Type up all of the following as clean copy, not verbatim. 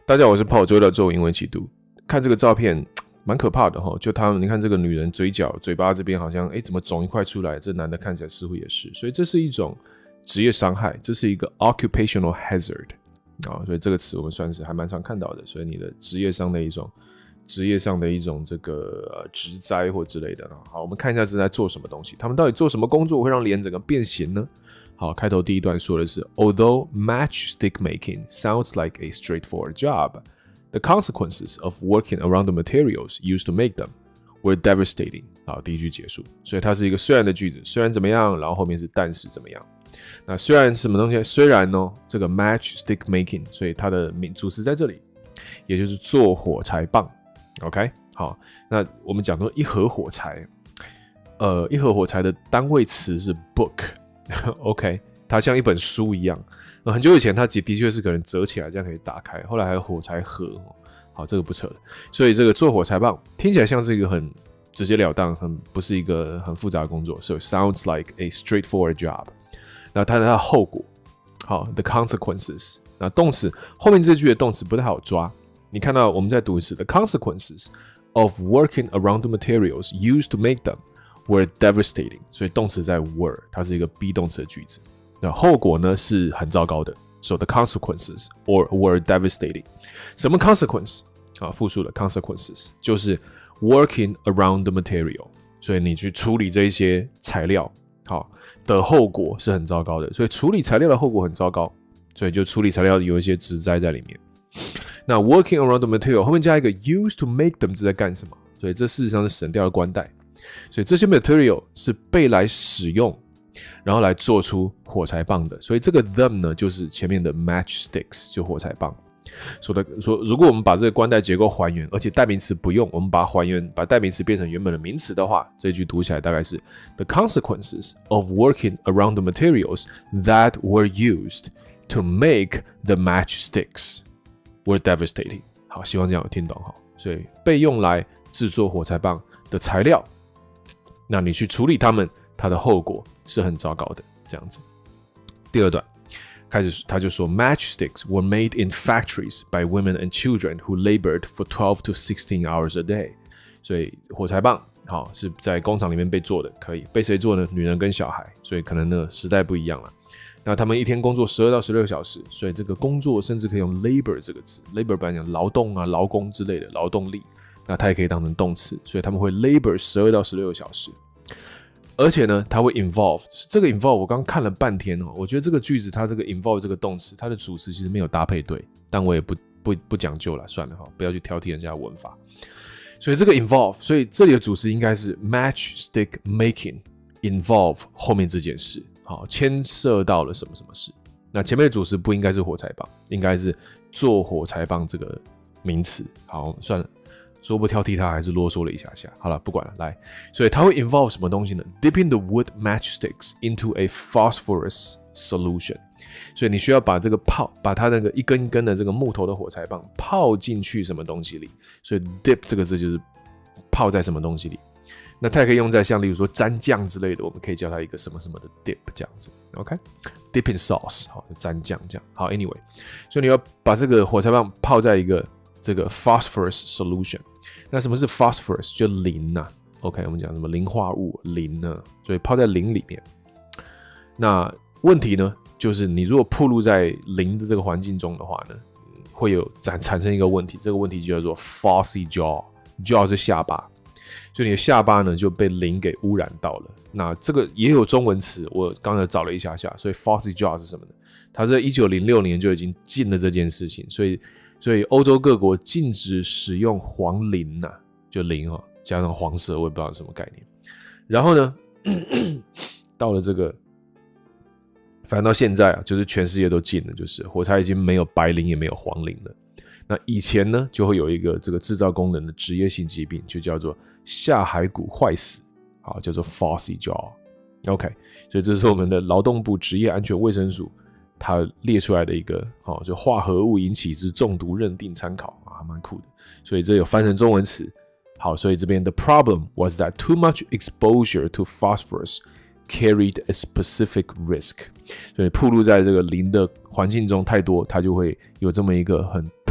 大家好，我是Paul，周一做英文一起读。看这个照片蛮可怕的哈，就你看这个女人嘴巴这边好像怎么肿一块出来，这男的看起来似乎也是，所以这是一种职业伤害，这是一个 occupational hazard 啊，所以这个词我们算是还蛮常看到的，所以你的职业上的一种这个职灾或之类的。好，我们看一下是在做什么东西，他们到底做什么工作会让脸整个变形呢？好，开头第一段说的是 Although matchstick making sounds like a straightforward job, the consequences of working around the materials used to make them were devastating. 好，第一句结束，所以它是一个虽然的句子，虽然怎么样，然后后面是但是怎么样。那虽然什么东西？虽然呢，这个 matchstick making， 所以它的主词在这里，也就是做火柴棒。OK， 好，那我们讲说一盒火柴，一盒火柴的单位词是 book。OK， 它像一本书一样。很久以前，它的确是可能折起来，这样可以打开。后来还有火柴盒，好，这个不扯了。所以这个做火柴棒听起来像是一个很直截了当，不是一个很复杂的工作。So it sounds like a straightforward job. 那它的后果，好 ，the consequences。那动词后面这句的动词不太好抓。你看到我们再读一次 ，the consequences of working around the materials used to make them.were devastating， 所以动词在 were， 它是一个 be 动词的句子。那后果呢是很糟糕的 ，so the consequences or were devastating。什么 consequence 啊？复数的 consequences 就是 working around the material， 所以你去处理这一些材料，好的后果是很糟糕的。所以处理材料的后果很糟糕，所以就处理材料有一些职灾在里面。那 working around the material 后面加一个 used to make them 是在干什么？所以这事实上是省掉了冠带。所以这些 material 是被来使用，然后来做出火柴棒的。所以这个 them 呢，就是前面的 matchsticks， 就火柴棒。说如果我们把这个冠带结构还原，而且代名词不用，我们把代名词变成原本的名词的话，这句读起来大概是 The consequences of working around the materials that were used to make the matchsticks were devastating。好，希望这样有听懂哈。所以被用来制作火柴棒的材料。那你去处理它们，它的后果是很糟糕的。这样子，第二段开始他就说 ，matchsticks were made in factories by women and children who labored for 12 to 16 hours a day。所以火柴棒好是在工厂里面被做的，可以被谁做呢？女人跟小孩，所以可能呢时代不一样了。那他们一天工作12到16小时，所以这个工作甚至可以用 labor 这个词 ，labor 本来讲劳动啊、劳工之类的劳动力。那它也可以当成动词，所以他们会 labor 12到16个小时，而且呢，它会 involve。这个 involve 我刚看了半天哦，我觉得这个句子它这个 involve 这个动词，它的主词其实没有搭配对，但我也不讲究了，算了哈，不要去挑剔人家的文法。所以这个 involve， 所以这里的主词应该是 matchstick making involve 后面这件事，好，牵涉到了什么什么事。那前面的主词不应该是火柴棒，应该是做火柴棒这个名词。好，算了。说不挑剔他，还是啰嗦了一下下。好了，不管了，来，所以它会 involve 什么东西呢 ？Dipping the wood matchsticks into a phosphorus solution。所以你需要把这个把它那个一根一根的这个木头的火柴棒泡进去什么东西里。所以 dip 这个字就是泡在什么东西里。那它也可以用在像例如说蘸酱之类的，我们可以叫它一个什么什么的 dip 这样子。OK，dip in sauce， 好，蘸酱这样。好 ，anyway， 所以你要把这个火柴棒泡在一个这个 phosphorus solution。那什么是 phosphorus？ 就磷呐。OK， 我们讲什么磷化物磷呢？所以泡在磷里面。那问题呢，就是你如果暴露在磷的这个环境中的话呢，会有产生一个问题，这个问题就叫做 phossy jaw，jaw 是下巴，所以你的下巴呢就被磷给污染到了。那这个也有中文词，我刚才找了一下下，所以 phossy jaw 是什么呢？它在1906年就已经禁了这件事情，所以欧洲各国禁止使用黄磷呐，就磷哈，加上黄色，我也不知道是什么概念。然后呢，到了这个，反正到现在啊，就是全世界都禁了，就是火柴已经没有白磷也没有黄磷了。那以前呢，就会有一个这个制造工人的职业性疾病，就叫做下颌骨坏死，好，叫做 phossy jaw。OK， 所以这是我们的劳动部职业安全卫生署。它列出来的一个，就化合物引起之中毒认定参考啊，蛮酷的。所以这有翻成中文词。好，所以这边 the problem was that too much exposure to phosphorus carried a specific risk。所以暴露在这个磷的环境中太多，它就会有这么一个很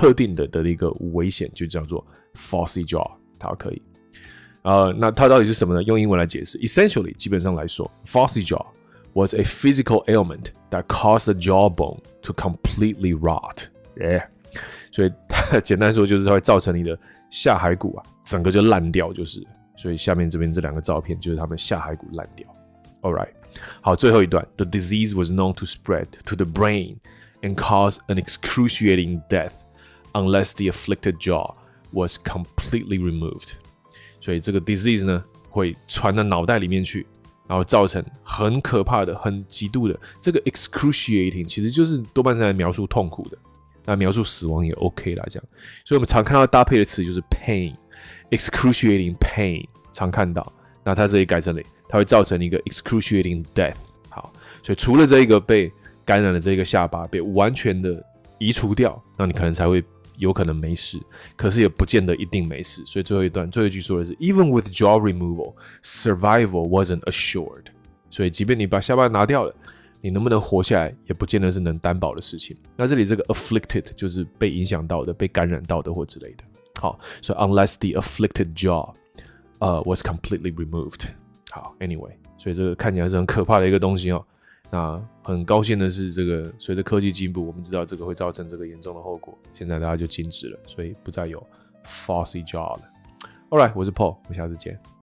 特定的一个危险，就叫做 falsy jaw， 好，可以。那它到底是什么呢？用英文来解释 ，essentially 基本上来说 ，falsy jaw was a physical ailment that caused the jawbone to completely rot。所以简单说就是它会造成你的下颌骨啊，整个就烂掉，就是。所以下面这边这2个照片就是他们下颌骨烂掉。All right， 好，最后一段 ，The disease was known to spread to the brain and cause an excruciating death unless the afflicted jaw was completely removed。所以这个 disease 呢会传到脑袋里面去，然后造成很可怕的、很极度的这个 excruciating， 其实就是多半是来描述痛苦的。那描述死亡也 OK 啦，这样。所以我们常看到搭配的词就是 pain。excruciating pain 常看到，那它这里改成了，它会造成一个 excruciating death。好，所以除了这一个被感染的这个下巴被完全的移除掉，那你可能才会有可能没事，可是也不见得一定没事。所以最后一句说的是 ，Even with jaw removal, survival wasn't assured。所以即便你把下巴拿掉了，你能不能活下来，也不见得是能担保的事情。那这里这个 afflicted 就是被影响到的、被感染到的或之类的。好，所以 unless the afflicted jaw was completely removed。好 ，anyway， 所以这个看起来是很可怕的一个东西哦。那很高兴的是，这个随着科技进步，我们知道这个会造成这个严重的后果。现在大家就禁止了，所以不再有 falsy jaw 了。All right， 我是 Paul， 我们下次见。